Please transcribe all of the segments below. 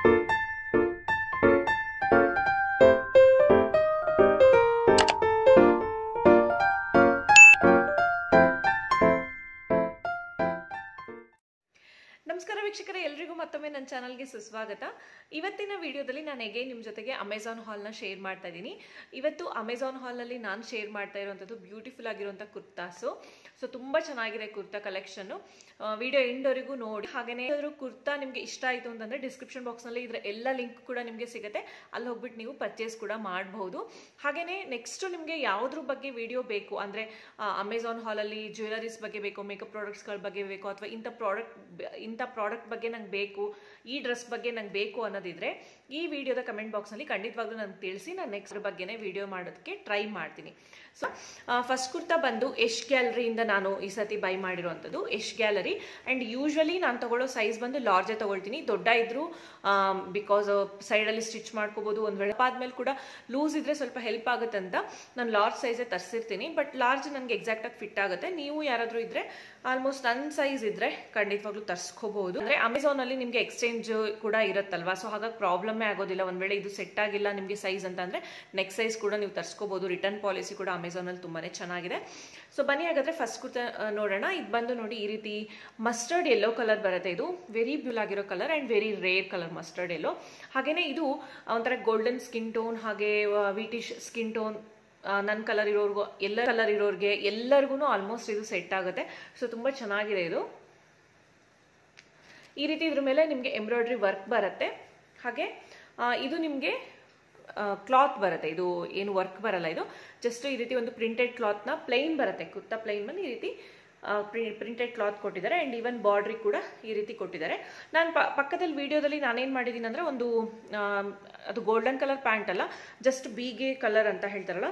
ನಮಸ್ಕಾರ ವೀಕ್ಷಕರೇ, ಎಲ್ಲರಿಗೂ ಮತ್ತೊಮ್ಮೆ ನನ್ನ ಚಾನಲ್ಗೆ ಸುಸ್ವಾಗತ. ಇವತ್ತಿನ ವಿಡಿಯೋದಲ್ಲಿ ನಾನು ಅಗೇನ್ ನಿಮ್ಮ ಜೊತೆಗೆ ಅಮೆಝಾನ್ ಹಾಲ್ನ ಶೇರ್ ಮಾಡ್ತಾ ಇದ್ದೀನಿ. ಇವತ್ತು ಅಮೆಝಾನ್ ಹಾಲ್ನಲ್ಲಿ ನಾನು ಶೇರ್ ಮಾಡ್ತಾ ಇರುವಂಥದ್ದು ಬ್ಯೂಟಿಫುಲ್ ಆಗಿರುವಂಥ ಕುರ್ತಾಸು. ಸೊ ತುಂಬ ಚೆನ್ನಾಗಿದೆ ಕುರ್ತಾ ಕಲೆಕ್ಷನ್ನು. ವಿಡಿಯೋ ಎಂಡ್ವರೆಗೂ ನೋಡಿ. ಹಾಗೆಯೇ ಏನಾದರೂ ಕುರ್ತಾ ನಿಮಗೆ ಇಷ್ಟ ಆಯಿತು ಅಂತಂದರೆ ಡಿಸ್ಕ್ರಿಪ್ಷನ್ ಬಾಕ್ಸ್ನಲ್ಲಿ ಇದರ ಎಲ್ಲ ಲಿಂಕ್ ಕೂಡ ನಿಮಗೆ ಸಿಗುತ್ತೆ. ಅಲ್ಲಿ ಹೋಗ್ಬಿಟ್ಟು ನೀವು ಪರ್ಚೇಸ್ ಕೂಡ ಮಾಡಬಹುದು. ಹಾಗೆಯೇ ನೆಕ್ಸ್ಟು ನಿಮಗೆ ಯಾವುದ್ರ ಬಗ್ಗೆ ವಿಡಿಯೋ ಬೇಕು ಅಂದರೆ ಅಮೆಝಾನ್ ಹಾಲಲ್ಲಿ ಜ್ಯುವೆಲರೀಸ್ ಬಗ್ಗೆ ಬೇಕು, ಮೇಕಪ್ ಪ್ರಾಡಕ್ಟ್ಸ್ಗಳ ಬಗ್ಗೆ ಬೇಕು, ಅಥವಾ ಇಂಥ ಪ್ರಾಡಕ್ಟ್ ಬಗ್ಗೆ ನಂಗೆ ಬೇಕು, ಈ ಡ್ರೆಸ್ ಬಗ್ಗೆ ನಂಗೆ ಬೇಕು ಅನ್ನೋದಿದ್ರೆ ಈ ವಿಡಿಯೋದ ಕಮೆಂಟ್ ಬಾಕ್ಸ್ನಲ್ಲಿ ಖಂಡಿತವಾಗ್ಲೂ ನನಗೆ ತಿಳಿಸಿ. ನಾನು ನೆಕ್ಸ್ಟ್ ಬಗ್ಗೆನೇ ವಿಡಿಯೋ ಮಾಡೋದಕ್ಕೆ ಟ್ರೈ ಮಾಡ್ತೀನಿ. ಸೊ ಫಸ್ಟ್ ಕುರ್ತಾ ಬಂದು ಯಶ್ ಗ್ಯಾಲರಿಯಿಂದ ನಾನು ಈ ಸತಿ ಬೈ ಮಾಡಿರುವಂಥದ್ದು. ಯಶ್ ಗ್ಯಾಲರಿ. ಆ್ಯಂಡ್ ಯೂಶ್ವಲಿ ನಾನು ತಗೊಳ್ಳೋ ಸೈಜ್ ಬಂದು ಲಾರ್ಜೇ ತೊಗೊಳ್ತೀನಿ. ದೊಡ್ಡ ಇದ್ದರೂ ಬಿಕಾಸ್ ಸೈಡಲ್ಲಿ ಸ್ಟಿಚ್ ಮಾಡ್ಕೋಬೋದು. ಒಂದು ವೇಳೆ ಆದ್ಮೇಲೆ ಕೂಡ ಲೂಸ್ ಇದ್ರೆ ಸ್ವಲ್ಪ ಹೆಲ್ಪ್ ಆಗುತ್ತೆ ಅಂತ ನಾನು ಲಾರ್ಜ್ ಸೈಜೇ ತರಿಸಿರ್ತೀನಿ. ಬಟ್ ಲಾರ್ಜ್ ನನಗೆ ಎಕ್ಸಾಕ್ಟಾಗಿ ಫಿಟ್ ಆಗುತ್ತೆ. ನೀವು ಯಾರಾದರೂ ಇದ್ರೆ ಆಲ್ಮೋಸ್ಟ್ ನನ್ನ ಸೈಜ್ ಇದ್ರೆ ಖಂಡಿತವಾಗ್ಲೂ ತರಿಸ್ಕೋಬಹುದು. ಅಂದರೆ ಅಮೆಝಾನಲ್ಲಿ ನಿಮಗೆ ಎಕ್ಸ್ಚೇಂಜ್ ಕೂಡ ಇರುತ್ತಲ್ವಾ, ಸೊ ಹಾಗಾಗಿ ಪ್ರಾಬ್ಲಮ್ಮೇ ಆಗೋದಿಲ್ಲ. ಒಂದು ವೇಳೆ ಇದು ಸೆಟ್ ಆಗಿಲ್ಲ ನಿಮಗೆ ಸೈಜ್ ಅಂತ ಅಂದರೆ ನೆಕ್ಸ್ಟ್ ಸೈಜ್ ಕೂಡ ನೀವು ತರಿಸ್ಕೋಬಹುದು. ರಿಟರ್ನ್ ಪಾಲಿಸಿ ಕೂಡ ಅಮೆಝಾನಲ್ಲಿ ತುಂಬಾ ಚೆನ್ನಾಗಿದೆ. ಸೊ ಬನ್ನಿ ಹಾಗಾದರೆ ಫಸ್ಟ್ ಕುರ್ತಾ ನೋಡೋಣ. ಇದು ಬಂದು ನೋಡಿ ಈ ರೀತಿ ಮಸ್ಟರ್ಡ್ ಯೆಲ್ಲೋ ಕಲರ್ ಬರುತ್ತೆ. ಇದು ವೆರಿ ಬ್ಯೂಲ್ ಆಗಿರೋ colour and very rare colour mustard yellow. ಹಾಗೆಯೇ ಇದು ಒಂಥರ ಗೋಲ್ಡನ್ ಸ್ಕಿನ್ ಟೋನ್, ಹಾಗೆ ವೀಟಿಶ್ ಸ್ಕಿನ್ ಟೋನ್, ನನ್ನ ಕಲರ್ ಇರೋರ್ಗೂ ಎಲ್ಲ ಕಲರ್ ಇರೋರಿಗೆ ಎಲ್ಲರಿಗೂ ಆಲ್ಮೋಸ್ಟ್ ಇದು ಸೆಟ್ ಆಗುತ್ತೆ. ಸೊ ತುಂಬ ಚೆನ್ನಾಗಿದೆ ಇದು. ಈ ರೀತಿ ಇದ್ರ ಮೇಲೆ ನಿಮಗೆ ಎಂಬ್ರಾಯ್ಡ್ರಿ ವರ್ಕ್ ಬರುತ್ತೆ. ಹಾಗೆ ಇದು ನಿಮಗೆ ಕ್ಲಾತ್ ಬರುತ್ತೆ. ಇದು ಏನು ವರ್ಕ್ ಬರಲ್ಲ, ಇದು ಜಸ್ಟ್ ಈ ರೀತಿ ಒಂದು ಪ್ರಿಂಟೆಡ್ ಕ್ಲಾತ್ನ ಪ್ಲೈನ್ ಬರುತ್ತೆ. ಕುರ್ತಾ ಪ್ಲೈನ್ ಬಂದು ಈ ರೀತಿ ಪ್ರಿಂಟೆಡ್ ಕ್ಲಾತ್ ಕೊಟ್ಟಿದ್ದಾರೆ. ಆ್ಯಂಡ್ ಈವನ್ ಬಾರ್ಡ್ರಿ ಕೂಡ ಈ ರೀತಿ ಕೊಟ್ಟಿದ್ದಾರೆ. ನಾನು ಪಕ್ಕದಲ್ಲಿ ವಿಡಿಯೋದಲ್ಲಿ ನಾನೇನು ಮಾಡಿದ್ದೀನಿ ಅಂದರೆ ಒಂದು ಅದು ಗೋಲ್ಡನ್ ಕಲರ್ ಪ್ಯಾಂಟ್ ಅಲ್ಲ, ಜಸ್ಟ್ ಬೀಗೆ ಕಲರ್ ಅಂತ ಹೇಳ್ತಾರಲ್ಲ,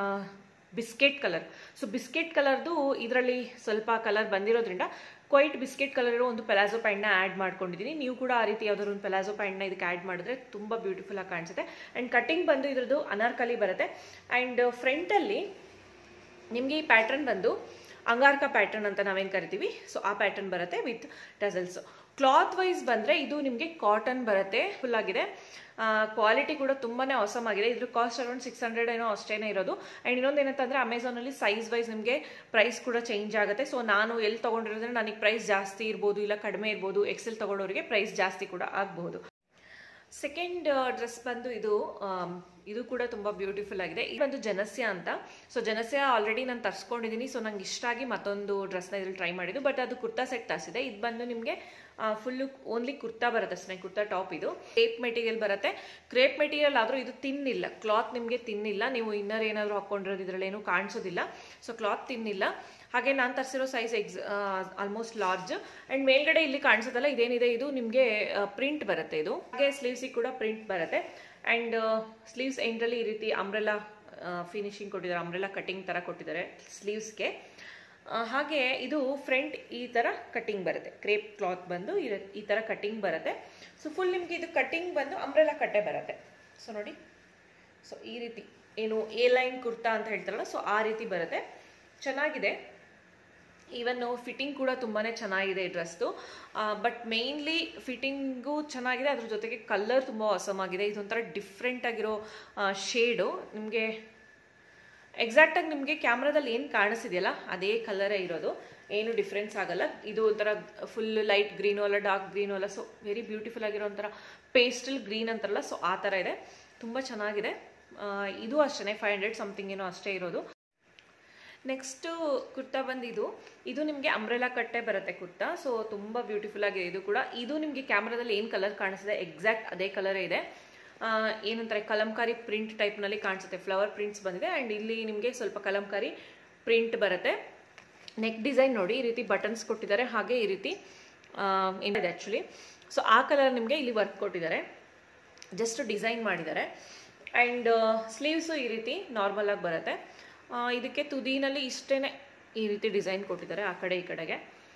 ಬಿಸ್ಕೆಟ್ ಕಲರ್. ಸೊ ಬಿಸ್ಕೆಟ್ ಕಲರ್ದು ಇದರಲ್ಲಿ ಸ್ವಲ್ಪ ಕಲರ್ ಬಂದಿರೋದ್ರಿಂದ ಕ್ವೈಟ್ ಬಿಸ್ಕೆಟ್ ಕಲರ್ ಇರೋ ಒಂದು ಪೆಲಾಜೋ ಪ್ಯಾಂಟ್ನ ಆ್ಯಡ್ ಮಾಡ್ಕೊಂಡಿದ್ದೀನಿ. ನೀವು ಕೂಡ ಆ ರೀತಿ ಯಾವ್ದಾದ್ರು ಒಂದು ಪೆಲಾಜೋ ಪ್ಯಾಂಟ್ನ ಇದಕ್ಕೆ ಆ್ಯಡ್ ಮಾಡಿದ್ರೆ ತುಂಬ ಬ್ಯೂಟಿಫುಲ್ ಆಗಿ ಕಾಣಿಸುತ್ತೆ. ಆ್ಯಂಡ್ ಕಟಿಂಗ್ ಬಂದು ಇದ್ರದ್ದು ಅನಾರ್ಕಲಿ ಬರುತ್ತೆ. ಆ್ಯಂಡ್ ಫ್ರಂಟಲ್ಲಿ ನಿಮಗೆ ಈ ಪ್ಯಾಟರ್ನ್ ಬಂದು ಅಂಗಾರ್ಕ ಪ್ಯಾಟರ್ನ್ ಅಂತ ನಾವೇನು ಕರಿತೀವಿ, ಸೊ ಆ ಪ್ಯಾಟರ್ನ್ ಬರುತ್ತೆ ವಿತ್ ಟಸಲ್ಸ್. ಕ್ಲಾತ್ ವೈಸ್ ಬಂದರೆ ಇದು ನಿಮಗೆ ಕಾಟನ್ ಬರುತ್ತೆ. ಫುಲ್ ಆಗಿದೆ. ಕ್ವಾಲಿಟಿ ಕೂಡ ತುಂಬಾ ಅವಸಮ್ ಆಗಿದೆ. ಇದ್ರ ಕಾಸ್ಟ್ ಅರೌಂಡ್ 600 ಏನೋ ಅಷ್ಟೇನೇ ಇರೋದು. ಆ್ಯಂಡ್ ಇನ್ನೊಂದು ಏನಂತಂದರೆ ಅಮೆಝಾನಲ್ಲಿ ಸೈಜ್ ವೈಸ್ ನಿಮಗೆ ಪ್ರೈಸ್ ಕೂಡ ಚೇಂಜ್ ಆಗುತ್ತೆ. ಸೊ ನಾನು ಎಲ್ಲಿ ತೊಗೊಂಡಿರೋದ್ರೆ ನನಗೆ ಪ್ರೈಸ್ ಜಾಸ್ತಿ ಇರ್ಬೋದು, ಇಲ್ಲ ಕಡಿಮೆ ಇರ್ಬೋದು. ಎಕ್ಸೆಲ್ ತೊಗೊಳ್ಳೋರಿಗೆ ಪ್ರೈಸ್ ಜಾಸ್ತಿ ಕೂಡ ಆಗಬಹುದು. ಸೆಕೆಂಡ್ ಡ್ರೆಸ್ ಬಂದು ಇದು ಕೂಡ ತುಂಬ ಬ್ಯೂಟಿಫುಲ್ ಆಗಿದೆ. ಇದು ಬಂದು ಜನಸ್ಯ ಅಂತ. ಸೊ ಜನಸ್ಯ ಆಲ್ರೆಡಿ ನಾನು ತರಿಸ್ಕೊಂಡಿದ್ದೀನಿ. ಸೊ ನಂಗೆ ಇಷ್ಟ ಆಗಿ ಮತ್ತೊಂದು ಡ್ರೆಸ್ನ ಇದ್ರಲ್ಲಿ ಟ್ರೈ ಮಾಡಿದ್ದು. ಬಟ್ ಅದು ಕುರ್ತಾ ಸೆಟ್ ತರಿಸಿದೆ. ಇದು ಬಂದು ನಿಮಗೆ ಫುಲ್ಲು ಓನ್ಲಿ ಕುರ್ತಾ ಬರುತ್ತೆ ಅಷ್ಟೇ, ಕುರ್ತಾ ಟಾಪ್. ಇದು ಕ್ರೇಪ್ ಮೆಟೀರಿಯಲ್ ಬರುತ್ತೆ. ಕ್ರೇಪ್ ಮೆಟೀರಿಯಲ್ ಆದರೂ ಇದು ತಿನ್ನಿಲ್ಲ, ಕ್ಲಾತ್ ನಿಮಗೆ ತಿನ್ನಿಲ್ಲ. ನೀವು ಇನ್ನರ್ ಏನಾದರೂ ಹಾಕ್ಕೊಂಡಿರೋದು ಇದರಲ್ಲಿ ಏನೂ ಕಾಣಿಸೋದಿಲ್ಲ. ಸೊ ಕ್ಲಾತ್ ತಿನ್ನಿಲ್ಲ. ಹಾಗೆ ನಾನು ತರಿಸಿರೋ ಸೈಜ್ ಆಲ್ಮೋಸ್ಟ್ ಲಾರ್ಜ್. ಆ್ಯಂಡ್ ಮೇಲ್ಗಡೆ ಇಲ್ಲಿ ಕಾಣಿಸೋದಲ್ಲ, ಇದೇನಿದೆ ಇದು ನಿಮಗೆ ಪ್ರಿಂಟ್ ಬರುತ್ತೆ. ಇದು ಹಾಗೆ ಸ್ಲೀವ್ಸಿಗೆ ಕೂಡ ಪ್ರಿಂಟ್ ಬರುತ್ತೆ. ಆ್ಯಂಡ್ ಸ್ಲೀವ್ಸ್ ಎಂಡ್ರಲ್ಲಿ ಈ ರೀತಿ ಅಂಬ್ರೆಲಾ ಫಿನಿಶಿಂಗ್ ಕೊಟ್ಟಿದ್ದಾರೆ, ಅಂಬ್ರೆಲಾ ಕಟಿಂಗ್ ಥರ ಕೊಟ್ಟಿದ್ದಾರೆ ಸ್ಲೀವ್ಸ್ಗೆ. ಹಾಗೆ ಇದು ಫ್ರಂಟ್ ಈ ಥರ ಕಟಿಂಗ್ ಬರುತ್ತೆ. ಕ್ರೇಪ್ ಕ್ಲಾತ್ ಬಂದು ಈ ಥರ ಕಟಿಂಗ್ ಬರುತ್ತೆ. ಸೊ ಫುಲ್ ನಿಮಗೆ ಇದು ಕಟಿಂಗ್ ಬಂದು ಅಂಬ್ರೆಲಾ ಕಟ್ಟೆ ಬರುತ್ತೆ. ಸೊ ನೋಡಿ, ಸೊ ಈ ರೀತಿ ಏನು ಎ ಲೈನ್ ಕುರ್ತಾ ಅಂತ ಹೇಳ್ತಾರಲ್ಲ, ಸೊ ಆ ರೀತಿ ಬರುತ್ತೆ. ಚೆನ್ನಾಗಿದೆ. ಈವನ್ ಫಿಟ್ಟಿಂಗ್ ಕೂಡ ತುಂಬಾ ಚೆನ್ನಾಗಿದೆ ಈ ಡ್ರೆಸ್ದು. ಬಟ್ ಮೇಯ್ನ್ಲಿ ಫಿಟ್ಟಿಂಗು ಚೆನ್ನಾಗಿದೆ, ಅದ್ರ ಜೊತೆಗೆ ಕಲರ್ ತುಂಬ ಅವಸಮ್ ಆಗಿದೆ. ಇದೊಂಥರ ಡಿಫ್ರೆಂಟ್ ಆಗಿರೋ ಶೇಡು. ನಿಮಗೆ ಎಕ್ಸಾಕ್ಟಾಗಿ ನಿಮಗೆ ಕ್ಯಾಮ್ರಾದಲ್ಲಿ ಏನು ಕಾಣಿಸಿದೆಯಲ್ಲ ಅದೇ ಕಲರೇ ಇರೋದು, ಏನು ಡಿಫ್ರೆನ್ಸ್ ಆಗಲ್ಲ. ಇದು ಒಂಥರ ಫುಲ್ ಲೈಟ್ ಗ್ರೀನು ಅಲ್ಲ, ಡಾರ್ಕ್ ಗ್ರೀನು ಅಲ್ಲ. ಸೊ ವೆರಿ ಬ್ಯೂಟಿಫುಲ್ ಆಗಿರೋ ಒಂಥರ ಪೇಸ್ಟಲ್ ಗ್ರೀನ್ ಅಂತಾರಲ್ಲ, ಸೊ ಆ ಥರ ಇದೆ. ತುಂಬ ಚೆನ್ನಾಗಿದೆ. ಇದು ಅಷ್ಟೇ 500 ಸಮಥಿಂಗ್ ಏನೋ ಅಷ್ಟೇ ಇರೋದು. ನೆಕ್ಸ್ಟು ಕುರ್ತಾ ಬಂದು ಇದು ನಿಮಗೆ ಅಂಬ್ರೆಲಾ ಕಟ್ಟೆ ಬರುತ್ತೆ ಕುರ್ತಾ. ಸೊ ತುಂಬ ಬ್ಯೂಟಿಫುಲ್ ಆಗಿದೆ ಇದು ಕೂಡ. ಇದು ನಿಮಗೆ ಕ್ಯಾಮ್ರಾದಲ್ಲಿ ಏನು ಕಲರ್ ಕಾಣಿಸಿದೆ ಎಕ್ಸಾಕ್ಟ್ ಅದೇ ಕಲರೇ ಇದೆ. ಏನಂತಾರೆ ಕಲಂಕಾರಿ ಪ್ರಿಂಟ್ ಟೈಪ್ನಲ್ಲಿ ಕಾಣಿಸುತ್ತೆ. ಫ್ಲವರ್ ಪ್ರಿಂಟ್ಸ್ ಬಂದಿದೆ. ಆ್ಯಂಡ್ ಇಲ್ಲಿ ನಿಮಗೆ ಸ್ವಲ್ಪ ಕಲಂಕಾರಿ ಪ್ರಿಂಟ್ ಬರುತ್ತೆ. ನೆಕ್ ಡಿಸೈನ್ ನೋಡಿ, ಈ ರೀತಿ ಬಟನ್ಸ್ ಕೊಟ್ಟಿದ್ದಾರೆ. ಹಾಗೆ ಈ ರೀತಿ ಏನಿದೆ ಆ್ಯಕ್ಚುಲಿ, ಸೊ ಆ ಕಲರ್ ನಿಮಗೆ ಇಲ್ಲಿ ವರ್ಕ್ ಕೊಟ್ಟಿದ್ದಾರೆ, ಜಸ್ಟ್ ಡಿಸೈನ್ ಮಾಡಿದ್ದಾರೆ. ಆ್ಯಂಡ್ ಸ್ಲೀವ್ಸು ಈ ರೀತಿ ನಾರ್ಮಲ್ ಆಗಿ ಬರುತ್ತೆ. ಇದಕ್ಕೆ ತುದಿನಲ್ಲಿ ಇಷ್ಟೇ ಈ ರೀತಿ ಡಿಸೈನ್ ಕೊಟ್ಟಿದ್ದಾರೆ ಆ ಕಡೆ ಈ ಕಡೆಗೆ.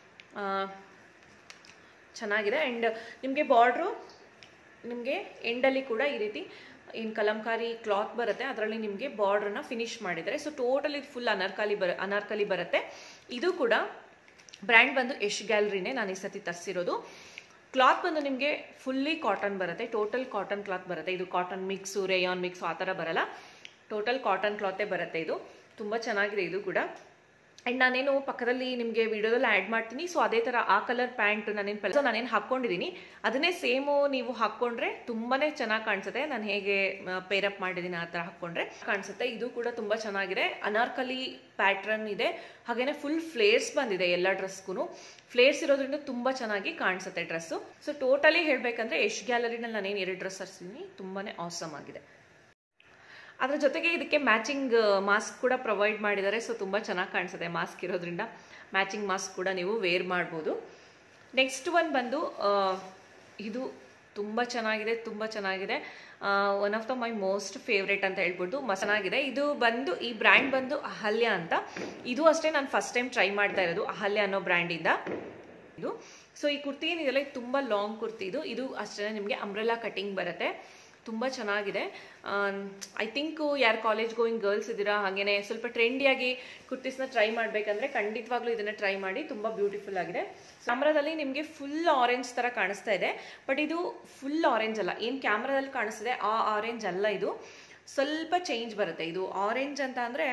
ಚೆನ್ನಾಗಿದೆ. ಆ್ಯಂಡ್ ನಿಮಗೆ ಬಾರ್ಡ್ರು ನಿಮಗೆ ಎಂಡಲ್ಲಿ ಕೂಡ ಈ ರೀತಿ ಏನು ಕಲಂಕಾರಿ ಕ್ಲಾತ್ ಬರುತ್ತೆ, ಅದರಲ್ಲಿ ನಿಮಗೆ ಬಾರ್ಡ್ರನ್ನ ಫಿನಿಶ್ ಮಾಡಿದ್ದಾರೆ. ಸೊ ಟೋಟಲಿ ಫುಲ್ ಅನಾರ್ಕಲಿ ಬರುತ್ತೆ. ಇದು ಕೂಡ ಬ್ರ್ಯಾಂಡ್ ಬಂದು ಯಶ್ ಗ್ಯಾಲರಿನೇ ನಾನು ಈ ಸತಿ ತರಿಸಿರೋದು. ಕ್ಲಾತ್ ಬಂದು ನಿಮಗೆ ಫುಲ್ಲಿ ಕಾಟನ್ ಬರುತ್ತೆ, ಟೋಟಲ್ ಕಾಟನ್ ಕ್ಲಾತ್ ಬರುತ್ತೆ. ಇದು ಕಾಟನ್ ಮಿಕ್ಸು, ರೇಯಾನ್ ಮಿಕ್ಸು ಆ ಥರ ಬರಲ್ಲ, ಟೋಟಲ್ ಕಾಟನ್ ಕ್ಲಾತೇ ಬರುತ್ತೆ. ಇದು ತುಂಬ ಚೆನ್ನಾಗಿದೆ ಇದು ಕೂಡ. ಆ್ಯಂಡ್ ನಾನೇನು ಪಕ್ಕದಲ್ಲಿ ನಿಮಗೆ ವಿಡಿಯೋದಲ್ಲಿ ಆ್ಯಡ್ ಮಾಡ್ತೀನಿ. ಸೊ ಅದೇ ಥರ ಆ ಕಲರ್ ಪ್ಯಾಂಟ್ ನಾನೇನು ಹಾಕ್ಕೊಂಡಿದ್ದೀನಿ ಅದನ್ನೇ ಸೇಮು ನೀವು ಹಾಕ್ಕೊಂಡ್ರೆ ತುಂಬಾ ಚೆನ್ನಾಗಿ ಕಾಣಿಸುತ್ತೆ. ನಾನು ಹೇಗೆ ಪೇರಪ್ ಮಾಡಿದ್ದೀನಿ ಆ ಥರ ಹಾಕ್ಕೊಂಡ್ರೆ ಕಾಣಿಸುತ್ತೆ. ಇದು ಕೂಡ ತುಂಬ ಚೆನ್ನಾಗಿದೆ, ಅನಾರ್ಕಲಿ ಪ್ಯಾಟ್ರನ್ ಇದೆ, ಹಾಗೇನೆ ಫುಲ್ ಫ್ಲೇರ್ಸ್ ಬಂದಿದೆ ಎಲ್ಲ ಡ್ರೆಸ್ಗೂ. ಫ್ಲೇರ್ಸ್ ಇರೋದ್ರಿಂದ ತುಂಬ ಚೆನ್ನಾಗಿ ಕಾಣಿಸುತ್ತೆ ಡ್ರೆಸ್ಸು. ಸೊ ಟೋಟಲಿ ಹೇಳಬೇಕಂದ್ರೆ ಯಶ್ ಗ್ಯಾಲರಿನಲ್ಲಿ ನಾನೇನು 2 ಡ್ರೆಸ್ ತರಿಸಿದ್ದೀನಿ, ತುಂಬಾ ಆಸಮ್ ಆಗಿದೆ. ಅದ್ರ ಜೊತೆಗೆ ಇದಕ್ಕೆ ಮ್ಯಾಚಿಂಗ್ ಮಾಸ್ಕ್ ಕೂಡ ಪ್ರೊವೈಡ್ ಮಾಡಿದ್ದಾರೆ. ಸೊ ತುಂಬ ಚೆನ್ನಾಗಿ ಕಾಣಿಸುತ್ತೆ ಮಾಸ್ಕ್ ಇರೋದ್ರಿಂದ. ಮ್ಯಾಚಿಂಗ್ ಮಾಸ್ಕ್ ಕೂಡ ನೀವು ವೇರ್ ಮಾಡ್ಬೋದು. ನೆಕ್ಸ್ಟ್ ಒನ್ ಬಂದು ಇದು ತುಂಬ ಚೆನ್ನಾಗಿದೆ, ತುಂಬ ಚೆನ್ನಾಗಿದೆ. One of the my most favourite ಅಂತ ಹೇಳ್ಬೋದು, ಚೆನ್ನಾಗಿದೆ. ಇದು ಬಂದು ಈ ಬ್ರ್ಯಾಂಡ್ ಬಂದು ಅಹಲ್ಯ ಅಂತ. ಇದು ಅಷ್ಟೇ ನಾನು ಫಸ್ಟ್ ಟೈಮ್ ಟ್ರೈ ಮಾಡ್ತಾ ಇರೋದು, ಅಹಲ್ಯ ಅನ್ನೋ ಬ್ರ್ಯಾಂಡಿಂದ ಇದು. ಸೊ ಈ ಕುರ್ತಿ ಏನಿದೆಯಲ್ಲ ಇದು ತುಂಬ ಲಾಂಗ್ ಕುರ್ತಿ. ಇದು ಅಷ್ಟೇ ನಿಮಗೆ ಅಂಬ್ರೆಲಾ ಕಟಿಂಗ್ ಬರುತ್ತೆ, ತುಂಬ ಚೆನ್ನಾಗಿದೆ. ಐ ಥಿಂಕ್ ಯಾರು ಕಾಲೇಜ್ ಗೋಯಿಂಗ್ ಗರ್ಲ್ಸ್ ಇದ್ದೀರಾ, ಹಾಗೇನೆ ಸ್ವಲ್ಪ ಟ್ರೆಂಡಿಯಾಗಿ ಕುರ್ತೀಸ್ನ ಟ್ರೈ ಮಾಡಬೇಕಂದ್ರೆ ಖಂಡಿತವಾಗ್ಲೂ ಇದನ್ನು ಟ್ರೈ ಮಾಡಿ, ತುಂಬ ಬ್ಯೂಟಿಫುಲ್ ಆಗಿದೆ. ಕ್ಯಾಮ್ರಾದಲ್ಲಿ ನಿಮಗೆ ಫುಲ್ ಆರೆಂಜ್ ಥರ ಕಾಣಿಸ್ತಾ ಇದೆ, ಬಟ್ ಇದು ಫುಲ್ ಆರೆಂಜ್ ಅಲ್ಲ. ಏನು ಕ್ಯಾಮ್ರಾದಲ್ಲಿ ಕಾಣಿಸ್ತಿದೆ ಆ ಆರೆಂಜ್ ಅಲ್ಲ, ಇದು ಸ್ವಲ್ಪ ಚೇಂಜ್ ಬರುತ್ತೆ. ಇದು ಆರೆಂಜ್ ಅಂತ ಅಂದರೆ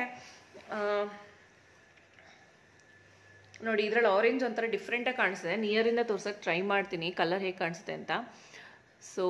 ನೋಡಿ, ಇದರಲ್ಲಿ ಆರೆಂಜ್ ಒಂಥರ ಡಿಫ್ರೆಂಟಾಗಿ ಕಾಣಿಸ್ತಿದೆ. ನಿಯರಿಂದ ತೋರ್ಸೋಕ್ಕೆ ಟ್ರೈ ಮಾಡ್ತೀನಿ ಕಲರ್ ಹೇಗೆ ಕಾಣಿಸುತ್ತೆ ಅಂತ. ಸೊ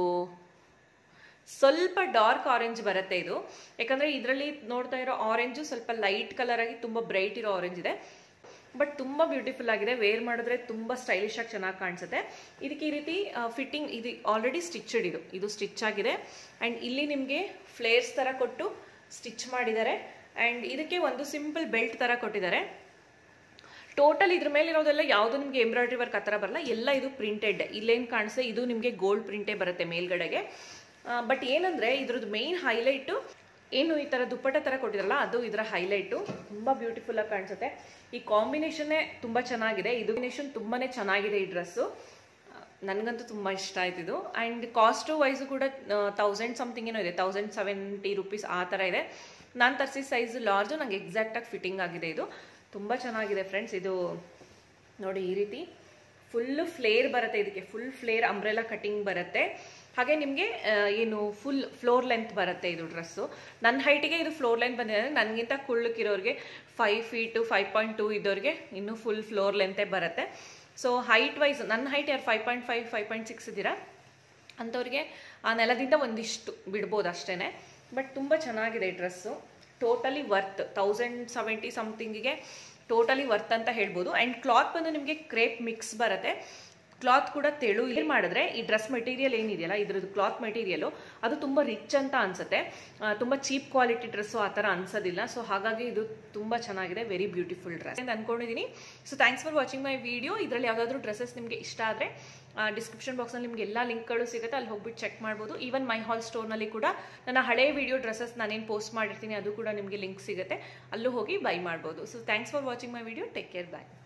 ಸ್ವಲ್ಪ ಡಾರ್ಕ್ ಆರೆಂಜ್ ಬರುತ್ತೆ ಇದು, ಯಾಕಂದರೆ ಇದರಲ್ಲಿ ನೋಡ್ತಾ ಇರೋ ಆರೆಂಜು ಸ್ವಲ್ಪ ಲೈಟ್ ಕಲರ್ ಆಗಿ ತುಂಬ ಬ್ರೈಟ್ ಇರೋ ಆರೆಂಜ್ ಇದೆ, ಬಟ್ ತುಂಬ ಬ್ಯೂಟಿಫುಲ್ ಆಗಿದೆ. ವೇರ್ ಮಾಡಿದ್ರೆ ತುಂಬ ಸ್ಟೈಲಿಶ್ ಆಗಿ ಚೆನ್ನಾಗಿ ಕಾಣಿಸುತ್ತೆ. ಇದಕ್ಕೆ ಈ ರೀತಿ ಫಿಟ್ಟಿಂಗ್ ಇದು ಆಲ್ರೆಡಿ ಸ್ಟಿಚ್ಡ್, ಇದು ಸ್ಟಿಚ್ ಆಗಿದೆ. ಆ್ಯಂಡ್ ಇಲ್ಲಿ ನಿಮಗೆ ಫ್ಲೇರ್ಸ್ ಥರ ಕೊಟ್ಟು ಸ್ಟಿಚ್ ಮಾಡಿದ್ದಾರೆ. ಆ್ಯಂಡ್ ಇದಕ್ಕೆ ಒಂದು ಸಿಂಪಲ್ ಬೆಲ್ಟ್ ಥರ ಕೊಟ್ಟಿದ್ದಾರೆ. ಟೋಟಲ್ ಇದ್ರ ಮೇಲೆ ಇರೋದೆಲ್ಲ ಯಾವುದು ನಿಮಗೆ ಎಂಬ್ರಾಯ್ಡ್ರಿ ವರ್ಕ್ ಆ ಥರ ಬರಲ್ಲ, ಎಲ್ಲ ಇದು ಪ್ರಿಂಟೆಡ್. ಇಲ್ಲೇನು ಕಾಣಿಸುತ್ತೆ ಇದು ನಿಮಗೆ ಗೋಲ್ಡ್ ಪ್ರಿಂಟೇ ಬರುತ್ತೆ ಮೇಲ್ಗಡೆಗೆ. ಬಟ್ ಏನಂದರೆ ಇದ್ರದ್ದು ಮೇನ್ ಹೈಲೈಟು ಏನು ಈ ಥರ ದುಪ್ಪಟ್ಟ ಥರ ಕೊಟ್ಟಿದ್ರಲ್ಲ, ಅದು ಇದರ ಹೈಲೈಟು. ತುಂಬ ಬ್ಯೂಟಿಫುಲ್ಲಾಗಿ ಕಾಣಿಸುತ್ತೆ. ಈ ಕಾಂಬಿನೇಷನ್ನೇ ತುಂಬ ಚೆನ್ನಾಗಿದೆ. ಇದು ಕಾಂಬಿನೇಷನ್ ತುಂಬಾ ಚೆನ್ನಾಗಿದೆ ಈ ಡ್ರೆಸ್ಸು, ನನಗಂತೂ ತುಂಬ ಇಷ್ಟ ಆಯ್ತು ಇದು. ಆ್ಯಂಡ್ ಕಾಸ್ಟು ವೈಸು ಕೂಡ 1000 ಸಮಥಿಂಗ್ ಏನೋ ಇದೆ, 1070 ರೂಪೀಸ್ ಆ ಥರ ಇದೆ. ನಾನು ತರಿಸಿದ ಸೈಜ್ ಲಾರ್ಜು, ನನಗೆ ಎಕ್ಸಾಕ್ಟಾಗಿ ಫಿಟ್ಟಿಂಗ್ ಆಗಿದೆ. ಇದು ತುಂಬ ಚೆನ್ನಾಗಿದೆ ಫ್ರೆಂಡ್ಸ್. ಇದು ನೋಡಿ ಈ ರೀತಿ ಫುಲ್ಲು ಫ್ಲೇರ್ ಬರುತ್ತೆ, ಇದಕ್ಕೆ ಫುಲ್ ಫ್ಲೇರ್ ಅಂಬ್ರೆಲಾ ಕಟಿಂಗ್ ಬರುತ್ತೆ. ಹಾಗೆ ನಿಮಗೆ ಏನು ಫುಲ್ ಫ್ಲೋರ್ ಲೆಂತ್ ಬರುತ್ತೆ ಇದು ಡ್ರೆಸ್ಸು. ನನ್ನ ಹೈಟಿಗೆ ಇದು ಫ್ಲೋರ್ ಲೆಂತ್ ಬಂದಿದೆ, ಅಂದರೆ ನನಗಿಂತ ಕುಳ್ಳಕ್ಕಿರೋರಿಗೆ 5 ಫೀಟು 5.2 ಇದ್ದವ್ರಿಗೆ ಇನ್ನೂ ಫುಲ್ ಫ್ಲೋರ್ ಲೆಂತೇ ಬರುತ್ತೆ. ಸೊ ಹೈಟ್ ವೈಸ್ ನನ್ನ ಹೈಟ್ ಯಾರು 5.5 5.6 ಇದ್ದೀರಾ ಅಂಥವ್ರಿಗೆ ಆ ನೆಲದಿಂದ ಒಂದಿಷ್ಟು ಬಿಡ್ಬೋದು ಅಷ್ಟೇ. ಬಟ್ ತುಂಬ ಚೆನ್ನಾಗಿದೆ ಈ ಡ್ರೆಸ್ಸು, ಟೋಟಲಿ ವರ್ತ್. 1070 ಸಮಥಿಂಗಿಗೆ ಟೋಟಲಿ ವರ್ತ್ ಅಂತ ಹೇಳ್ಬೋದು. ಆ್ಯಂಡ್ ಕ್ಲಾತ್ ಬಂದು ನಿಮಗೆ ಕ್ರೇಪ್ ಮಿಕ್ಸ್ ಬರುತ್ತೆ. ಕ್ಲಾತ್ ಕೂಡ ತೆಳು. ಏನು ಮಾಡಿದ್ರೆ ಈ ಡ್ರೆಸ್ ಮೆಟೀರಿಯಲ್ ಏನಿದೆಯಲ್ಲ, ಇದ್ರದ್ದು ಕ್ಲಾತ್ ಮೆಟೀರಿಯಲು ಅದು ತುಂಬ ರಿಚ್ ಅಂತ ಅನ್ಸುತ್ತೆ, ತುಂಬ ಚೀಪ್ ಕ್ವಾಲಿಟಿ ಡ್ರೆಸ್ಸು ಆ ಥರ ಅನ್ಸೋದಿಲ್ಲ. ಸೊ ಹಾಗಾಗಿ ಇದು ತುಂಬ ಚೆನ್ನಾಗಿದೆ, ವೆರಿ ಬ್ಯೂಟಿಫುಲ್ ಡ್ರೆಸ್ ಅಂತ ಅಂದ್ಕೊಂಡಿದ್ದೀನಿ. So thanks for watching my video. ಇದರಲ್ಲಿ ಯಾವುದಾದ್ರೂ ಡ್ರೆಸ್ಸಸ್ ನಿಮಗೆ ಇಷ್ಟ ಆದರೆ ಡಿಸ್ಕ್ರಿಪ್ಷನ್ ಬಾಕ್ಸ್ನಲ್ಲಿ ನಿಮಗೆ ಎಲ್ಲ ಲಿಂಕ್ಗಳು ಸಿಗುತ್ತೆ, ಅಲ್ಲಿ ಹೋಗ್ಬಿಟ್ಟು ಚೆಕ್ ಮಾಡ್ಬೋದು. ಈವನ್ ಮೈ ಹಾಲ್ ಸ್ಟೋರ್ನಲ್ಲಿ ಕೂಡ ನನ್ನ ಹಳೆ ವಿಡಿಯೋ ಡ್ರೆಸ್ಸಸ್ ನಾನೇನು ಪೋಸ್ಟ್ ಮಾಡಿರ್ತೀನಿ ಅದು ಕೂಡ ನಿಮಗೆ ಲಿಂಕ್ ಸಿಗುತ್ತೆ, ಅಲ್ಲೂ ಹೋಗಿ ಬೈ ಮಾಡ್ಬೋದು. So thanks for watching my video. Take care, bye.